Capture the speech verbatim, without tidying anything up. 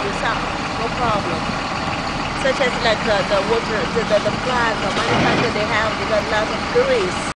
yourself, no problem. Such as like uh, the water, the, the, the plant, the manufacturer, they have, they got lots of grease.